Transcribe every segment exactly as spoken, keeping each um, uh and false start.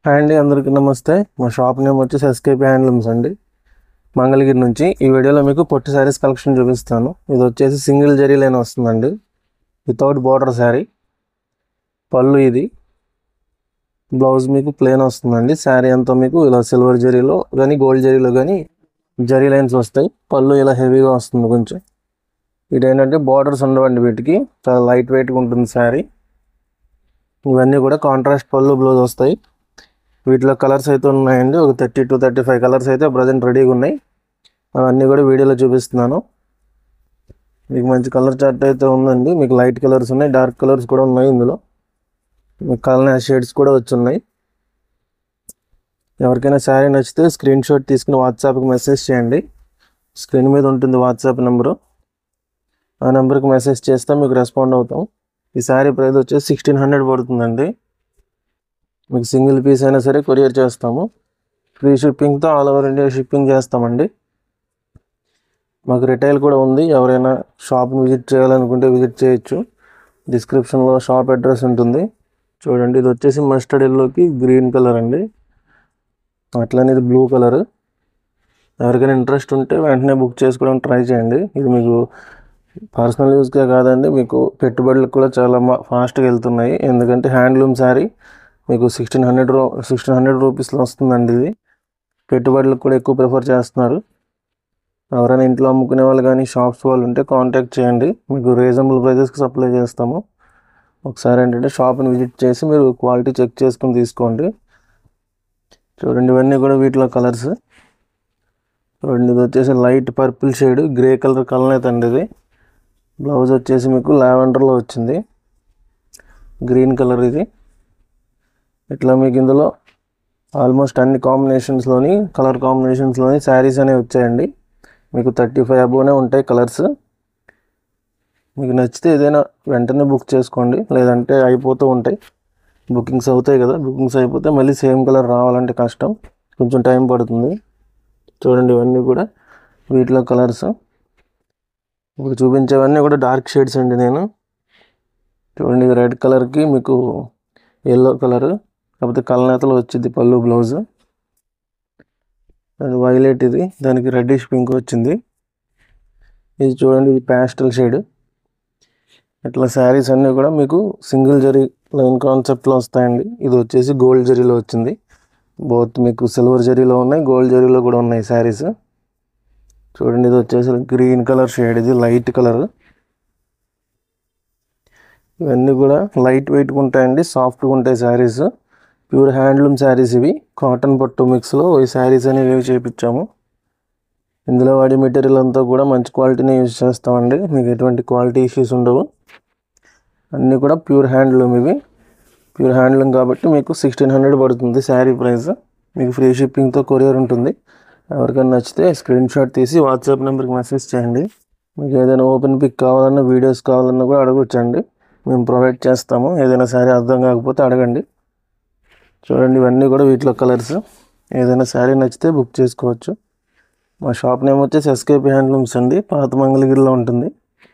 Hi అండి, అందరికీ నమస్తే. మా షాప్ నేమ్ వచ్చేసి ఎస్కేపీ హ్యాండ్లూమ్స్ అండి, మంగళగిరి నుంచి. ఈ వీడియోలో మీకు పొట్టి శారీస్ కలెక్షన్ చూపిస్తాను. ఇది వచ్చేసి సింగిల్ జరీ లైన్ వస్తుందండి, వితౌట్ బార్డర్ శారీ. పళ్ళు ఇది, బ్లౌజ్ మీకు ప్లెయిన్ వస్తుందండి. శారీ అంతా మీకు ఇలా సిల్వర్ జరీలో కానీ గోల్డ్ జరీలో కానీ జరీ లైన్స్ వస్తాయి. పళ్ళు ఇలా హెవీగా వస్తుంది కొంచెం. ఇదేంటంటే బార్డర్స్ ఉండవండి, వీటికి చాలా లైట్ వెయిట్గా ఉంటుంది శారీ. ఇవన్నీ కూడా కాంట్రాస్ట్ పళ్ళు బ్లౌజ్ వస్తాయి. వీటిలో కలర్స్ అయితే ఉన్నాయండి, ఒక thirty to thirty five colours అయితే ప్రజెంట్ రెడీగా ఉన్నాయి. అవన్నీ కూడా వీడియోలో చూపిస్తున్నాను. మీకు మంచి కలర్ చార్ట్ అయితే ఉందండి. మీకు లైట్ కలర్స్ ఉన్నాయి, డార్క్ కలర్స్ కూడా ఉన్నాయి. ఇందులో మీకు కలర్ షేడ్స్ కూడా వచ్చి ఉన్నాయి. ఎవరికైనా శారీ నచ్చితే స్క్రీన్ షాట్ తీసుకుని వాట్సాప్కి మెసేజ్ చేయండి. స్క్రీన్ మీద ఉంటుంది వాట్సాప్ నెంబరు. ఆ నెంబర్కి మెసేజ్ చేస్తే మీకు రెస్పాండ్ అవుతాం. ఈ శారీ ప్రైస్ వచ్చేసి సిక్స్టీన్ హండ్రెడ్ పడుతుందండి. మీకు సింగిల్ పీస్ అయినా సరే కొరియర్ చేస్తాము. ఫ్రీ షిప్పింగ్తో ఆల్ ఓవర్ ఇండియా షిప్పింగ్ చేస్తామండి. మాకు రిటైల్ కూడా ఉంది. ఎవరైనా షాప్ని విజిట్ చేయాలనుకుంటే విజిట్ చేయొచ్చు. డిస్క్రిప్షన్లో షాప్ అడ్రస్ ఉంటుంది. చూడండి, ఇది వచ్చేసి మస్టర్డ్ ఎల్లోకి గ్రీన్ కలర్ అండి, అట్లనే ఇది బ్లూ కలర్. ఎవరికైనా ఇంట్రెస్ట్ ఉంటే వెంటనే బుక్ చేసుకోవడానికి ట్రై చేయండి. ఇది మీకు పర్సనల్ యూస్కే కాదండి, మీకు పెట్టుబడులకు కూడా చాలా ఫాస్ట్గా వెళ్తున్నాయి. ఎందుకంటే హ్యాండ్లూమ్ శారీ మీకు సిక్స్టీన్ హండ్రెడ్ రూ సిక్స్టీన్ హండ్రెడ్ రూపీస్లో వస్తుందండి. ఇది పెట్టుబడులకు కూడా ఎక్కువ ప్రిఫర్ చేస్తున్నారు. ఎవరైనా ఇంట్లో అమ్ముకునే వాళ్ళు కానీ షాప్స్ వాళ్ళు ఉంటే కాంటాక్ట్ చేయండి. మీకు రీజనబుల్ ప్రైజెస్కి సప్లై చేస్తాము. ఒకసారి ఏంటంటే షాప్ని విజిట్ చేసి మీరు క్వాలిటీ చెక్ చేసుకుని తీసుకోండి. చూడండి, ఇవన్నీ కూడా వీటిలో కలర్స్. చూడండి, ఇది వచ్చేసి light purple shade grey colour colour అండి. ఇది బ్లౌజ్ వచ్చేసి మీకు లావెండర్లో వచ్చింది, గ్రీన్ కలర్. ఇది ఇట్లా మీకు ఇందులో ఆల్మోస్ట్ అన్ని కాంబినేషన్స్లోని కలర్ కాంబినేషన్స్లోని శారీస్ అనేవి వచ్చాయండి. మీకు థర్టీ ఫైవ్ అబోనే ఉంటాయి కలర్స్. మీకు నచ్చితే ఏదైనా వెంటనే బుక్ చేసుకోండి, లేదంటే అయిపోతూ ఉంటాయి. బుకింగ్స్ అవుతాయి కదా, బుకింగ్స్ అయిపోతే మళ్ళీ సేమ్ కలర్ రావాలంటే కష్టం, కొంచెం టైం పడుతుంది. చూడండి, ఇవన్నీ కూడా వీటిలో కలర్స్. ఇప్పుడు చూపించేవన్నీ కూడా డార్క్ షేడ్స్ అండి. నేను చూడండి, ఇది రెడ్ కలర్కి మీకు ఎల్లో కలరు, కాకపోతే కలనేతలో వచ్చింది పళ్ళు బ్లౌజ్. అది వైలెట్, ఇది దానికి రెడ్డిష్ పింక్ వచ్చింది. ఇది చూడండి, ఇది ప్యాస్టల్ షేడ్. ఇట్లా శారీస్ అన్నీ కూడా మీకు సింగిల్ జరీ లైన్ కాన్సెప్ట్లో వస్తాయండి. ఇది వచ్చేసి గోల్డ్ జరీలో వచ్చింది. బోత్ మీకు సిల్వర్ జరీలో ఉన్నాయి, గోల్డ్ జరీలో కూడా ఉన్నాయి శారీస్. చూడండి, ఇది వచ్చేసి గ్రీన్ కలర్ షేడ్, ఇది లైట్ కలర్. ఇవన్నీ కూడా లైట్ వెయిట్గా ఉంటాయండి, సాఫ్ట్గా ఉంటాయి శారీస్. ప్యూర్ హ్యాండ్లూమ్ శారీస్ ఇవి. కాటన్ పట్టు మిక్స్లో ఈ శారీస్ అనేవి చేయించాము. ఇందులో వాడే మెటీరియల్ అంతా కూడా మంచి క్వాలిటీనే యూజ్ చేస్తామండి. మీకు ఎటువంటి క్వాలిటీ ఇష్యూస్ ఉండవు. అన్నీ కూడా ప్యూర్ హ్యాండ్లూమ్ ఇవి. ప్యూర్ హ్యాండ్లూమ్ కాబట్టి మీకు సిక్స్టీన్ హండ్రెడ్ పడుతుంది శారీ ప్రైస్. మీకు ఫ్రీ షిప్పింగ్తో కొరియర్ ఉంటుంది. ఎవరికైనా నచ్చితే స్క్రీన్ షాట్ తీసి వాట్సాప్ నెంబర్కి మెసేజ్ చేయండి. మీకు ఏదైనా ఓపెన్ పిక్ కావాలన్నా వీడియోస్ కావాలన్నా కూడా అడగొచ్చండి, మేము ప్రొవైడ్ చేస్తాము. ఏదైనా శారీ అర్థం కాకపోతే అడగండి. చూడండి, ఇవన్నీ కూడా వీటిలో కలర్స్. ఏదైనా శారీ నచ్చితే బుక్ చేసుకోవచ్చు. మా షాప్ నేమ్ వచ్చేసి ఎస్కేపీ హ్యాండ్లూమ్స్ అండి, పాత మంగళగిరిలో ఉంటుంది.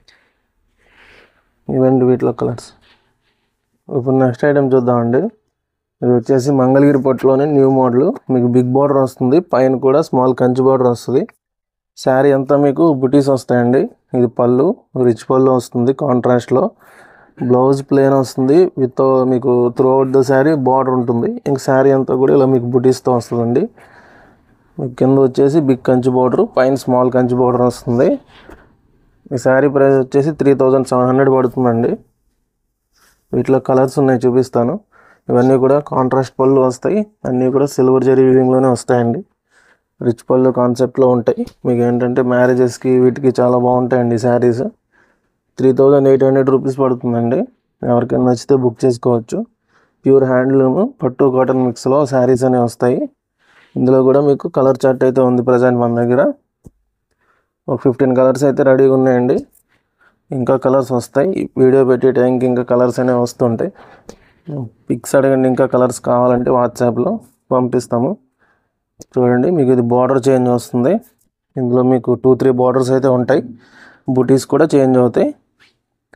ఇవన్నీ వీటిలో కలర్స్. ఇప్పుడు నెక్స్ట్ ఐటమ్ చూద్దామండి. ఇది వచ్చేసి మంగళగిరి పట్టులోనే న్యూ మోడల్. మీకు బిగ్ బార్డర్ వస్తుంది, పైన కూడా స్మాల్ కంచి బార్డర్ వస్తుంది. శారీ అంతా మీకు బుటీస్ వస్తాయండి. ఇది పళ్ళు, రిచ్ పళ్ళు వస్తుంది కాంట్రాస్ట్లో. బ్లౌజ్ ప్లెయిన్ వస్తుంది, విత్ మీకు throughout the sari border ఉంటుంది. ఇంక శారీ అంతా కూడా ఇలా మీకు బుటీస్తో వస్తుందండి. మీకు కింద వచ్చేసి బిగ్ కంచి బార్డర్, పైన స్మాల్ కంచి బార్డర్ వస్తుంది. ఈ శారీ ప్రైస్ వచ్చేసి త్రీ థౌజండ్ సెవెన్ హండ్రెడ్ పడుతుందండి. వీటిలో కలర్స్ ఉన్నాయి, చూపిస్తాను. ఇవన్నీ కూడా కాంట్రాస్ట్ పళ్ళు వస్తాయి. అన్నీ కూడా సిల్వర్ జరీ వీవింగ్లోనే వస్తాయండి. రిచ్ పళ్ళు కాన్సెప్ట్లో ఉంటాయి. మీకు ఏంటంటే మ్యారేజెస్కి వీటికి చాలా బాగుంటాయండి saris. Three thousand eight hundred rupees పడుతుందండి. ఎవరికైనా నచ్చితే బుక్ చేసుకోవచ్చు. ప్యూర్ హ్యాండ్లూమ్ పట్టు కాటన్ మిక్స్లో శారీస్ అనేవి వస్తాయి. ఇందులో కూడా మీకు కలర్ చార్ట్ అయితే ఉంది ప్రజెంట్ మన దగ్గర. ఒక ఫిఫ్టీన్ కలర్స్ అయితే రెడీగా ఉన్నాయండి. ఇంకా కలర్స్ వస్తాయి. వీడియో పెట్టే టైంకి ఇంకా కలర్స్ అనేవి వస్తుంటాయి. పిక్స్ అడగండి, ఇంకా కలర్స్ కావాలంటే వాట్సాప్లో పంపిస్తాము. చూడండి, మీకు ఇది బార్డర్ చేంజ్ వస్తుంది. ఇందులో మీకు టూ త్రీ బార్డర్స్ అయితే ఉంటాయి, బుటీస్ కూడా చేంజ్ అవుతాయి.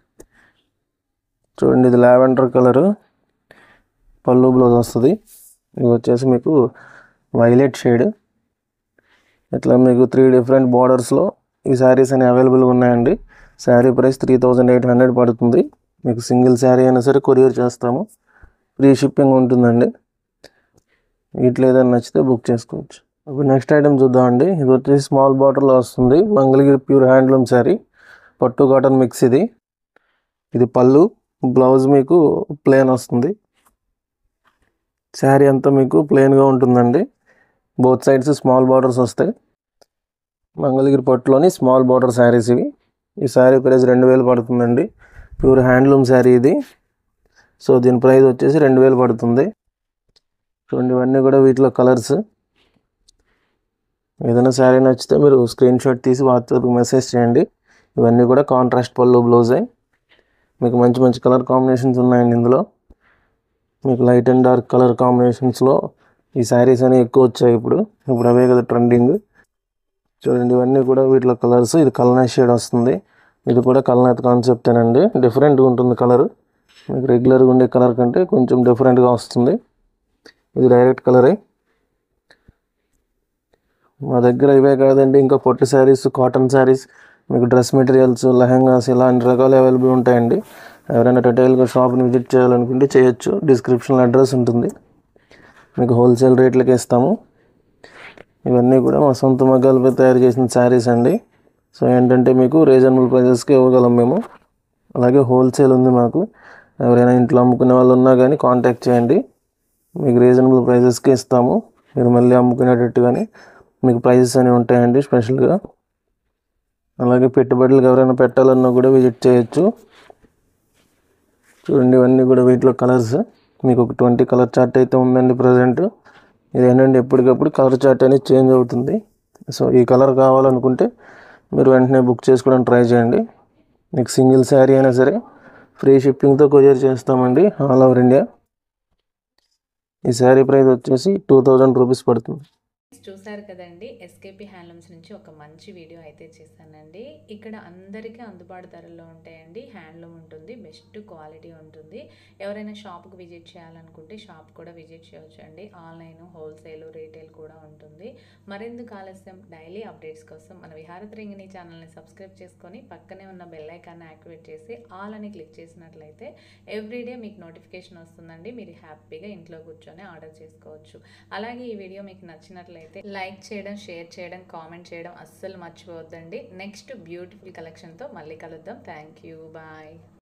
చూడండి, ఇది లావెండర్ కలర్, పళ్ళు బ్లౌజ్ వస్తుంది. ఇది వచ్చేసి మీకు వైలెట్ షేడ్, ఇట్లా మీకు త్రీ డిఫరెంట్ బార్డర్స్లో ఈ శారీస్ అనేవి అవైలబుల్గా ఉన్నాయండి. Sari price three thousand eight hundred పడుతుంది. మీకు సింగిల్ శారీ అయినా సరే కొరియర్ చేస్తాము, ఫ్రీ షిప్పింగ్ ఉంటుందండి. వీటిలో ఏదైనా నచ్చితే బుక్ చేసుకోవచ్చు. ఇప్పుడు నెక్స్ట్ ఐటమ్ చూద్దామండి. ఇది వచ్చేసి స్మాల్ బార్డర్లో వస్తుంది, మంగళగిరి ప్యూర్ హ్యాండ్లూమ్ శారీ, పట్టు కాటన్ మిక్స్. ఇది ఇది పళ్ళు, బ్లౌజ్ మీకు ప్లెయిన్ వస్తుంది. శారీ అంతా మీకు ప్లెయిన్గా ఉంటుందండి, బోత్ సైడ్స్ స్మాల్ బార్డర్స్ వస్తాయి. మంగళగిరి పట్టులోని స్మాల్ బార్డర్ శారీస్ ఇవి. ఈ శారీ ప్రైస్ రెండు వేలు పడుతుందండి, ప్యూర్ హ్యాండ్లూమ్ శారీ ఇది. సో దీని ప్రైస్ వచ్చేసి రెండు వేలు పడుతుంది. చూడండి ఇవన్నీ కూడా వీటిలో కలర్స్. ఏదైనా శారీ నచ్చితే మీరు స్క్రీన్ షాట్ తీసి వాట్సాప్కి మెసేజ్ చేయండి. ఇవన్నీ కూడా కాంట్రాస్ట్ పళ్ళు బ్లౌజే. మీకు మంచి మంచి కలర్ కాంబినేషన్స్ ఉన్నాయండి ఇందులో. మీకు లైట్ అండ్ డార్క్ కలర్ కాంబినేషన్స్లో ఈ శారీస్ అనేవి ఎక్కువ వచ్చాయి ఇప్పుడు. ఇప్పుడు అవే కదా ట్రెండింగ్. చూడండి ఇవన్నీ కూడా వీటిలో కలర్స్. ఇది కల్నేత్ షేడ్ వస్తుంది, ఇది కూడా కల్నేత్ కాన్సెప్టేనండి. డిఫరెంట్గా ఉంటుంది కలర్, మీకు రెగ్యులర్గా ఉండే కలర్ కంటే కొంచెం డిఫరెంట్గా వస్తుంది. ఇది డైరెక్ట్ కలరే. మా దగ్గర ఇవే కాదండి, ఇంకా పొట్టి శారీస్, కాటన్ శారీస్, మీకు డ్రెస్ మెటీరియల్స్, లెహంగాస్, ఇలా అన్ని రకాలు అవైలబుల్ ఉంటాయండి. ఎవరైనా రిటైల్గా షాప్ని విజిట్ చేయాలనుకుంటే చేయొచ్చు. డిస్క్రిప్షన్లో అడ్రస్ ఉంటుంది, మీకు హోల్సేల్ రేట్లకి ఇస్తాము. ఇవన్నీ కూడా మా సొంత మగ్గాలపై తయారు చేసిన శారీస్ అండి. సో ఏంటంటే మీకు రీజనబుల్ ప్రైజెస్కి ఇవ్వగలం మేము. అలాగే హోల్సేల్ ఉంది మాకు. ఎవరైనా ఇంట్లో అమ్ముకునే వాళ్ళు ఉన్నా కానీ కాంటాక్ట్ చేయండి, మీకు రీజనబుల్ ప్రైజెస్కి ఇస్తాము. మీరు మళ్ళీ అమ్ముకునేటట్టుగానే మీకు ప్రైజెస్ అనేవి ఉంటాయండి స్పెషల్గా. అలాగే పెట్టుబడులకు ఎవరైనా పెట్టాలన్నా కూడా విజిట్ చేయొచ్చు. చూడండి ఇవన్నీ కూడా వీటిలో కలర్స్. మీకు ఒక ట్వంటీ కలర్ చార్ట్ అయితే ఉందండి ప్రజెంట్. ఇది ఏంటంటే ఎప్పటికప్పుడు కలర్ చార్ట్ అనేది చేంజ్ అవుతుంది. సో ఈ కలర్ కావాలనుకుంటే మీరు వెంటనే బుక్ చేసుకోవడానికి ట్రై చేయండి. మీకు సింగిల్ శారీ అయినా సరే ఫ్రీ షిప్పింగ్తో కొరియర్ చేస్తామండి ఆల్ ఓవర్ ఇండియా. ఈ శారీ ప్రైస్ వచ్చేసి టూ థౌజండ్ రూపీస్ పడుతుంది. చూసారు కదండి, ఎస్కేపీ హ్యాండ్లూమ్స్ నుంచి ఒక మంచి వీడియో అయితే చేశానండి. ఇక్కడ అందరికీ అందుబాటు ధరల్లో ఉంటాయండి. హ్యాండ్లూమ్ ఉంటుంది, బెస్ట్ క్వాలిటీ ఉంటుంది. ఎవరైనా షాప్కి విజిట్ చేయాలనుకుంటే షాప్ కూడా విజిట్ చేయవచ్చు అండి. ఆన్లైన్, హోల్సేల్, రీటైల్ కూడా ఉంటుంది. మరెందుకు ఆలస్యం, డైలీ అప్డేట్స్ కోసం మన విహారతరంగిణి ఛానల్ని సబ్స్క్రైబ్ చేసుకొని పక్కనే ఉన్న బెల్ ఐకాన్ని యాక్టివేట్ చేసి ఆల్ అని క్లిక్ చేసినట్లయితే ఎవ్రీడే మీకు నోటిఫికేషన్ వస్తుందండి. మీరు హ్యాపీగా ఇంట్లో కూర్చొని ఆర్డర్ చేసుకోవచ్చు. అలాగే ఈ వీడియో మీకు నచ్చినట్లయితే లైక్ చేయడం, షేర్ చేయడం, కామెంట్ చేయడం అస్సలు మర్చిపోవద్దండి. నెక్స్ట్ బ్యూటిఫుల్ కలెక్షన్తో మళ్ళీ కలుద్దాం. Thank you, bye.